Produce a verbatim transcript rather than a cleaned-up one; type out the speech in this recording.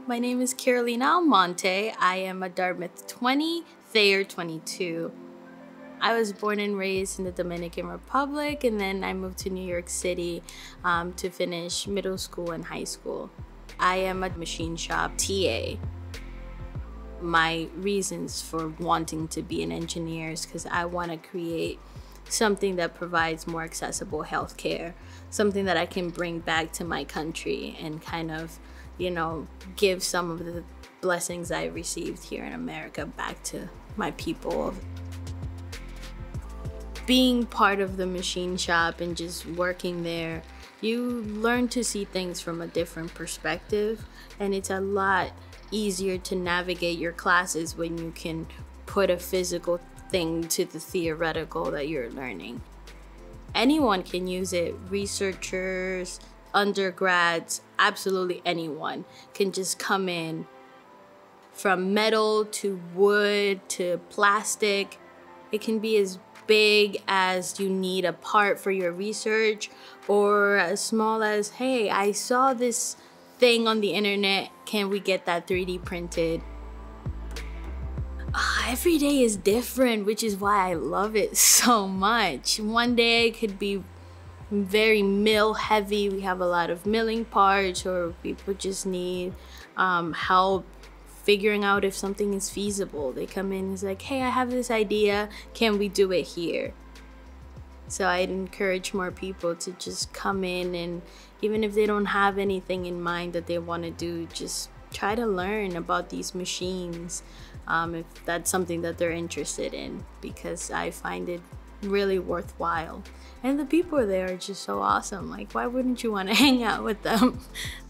My name is Carolina Almonte. I am a Dartmouth twenty, Thayer twenty-two. I was born and raised in the Dominican Republic, and then I moved to New York City um, to finish middle school and high school. I am a machine shop T A. My reasons for wanting to be an engineer is because I want to create something that provides more accessible healthcare, something that I can bring back to my country and kind of, you know, give some of the blessings I received here in America back to my people. Being part of the machine shop and just working there, you learn to see things from a different perspective, and it's a lot easier to navigate your classes when you can put a physical thing to the theoretical that you're learning. Anyone can use it. Researchers, undergrads, absolutely anyone can just come in. From metal to wood to plastic, it can be as big as you need a part for your research, or as small as, hey, I saw this thing on the internet, can we get that three D printed? Uh, every day is different, which is why I love it so much. One day it could be very mill heavy. We have a lot of milling parts, or people just need um, help figuring out if something is feasible. They come in and it's like, hey, I have this idea, can we do it here? So I'd encourage more people to just come in, and even if they don't have anything in mind that they want to do, just try to learn about these machines um, if that's something that they're interested in, because I find it really worthwhile. And the people there are just so awesome. Like, why wouldn't you want to hang out with them?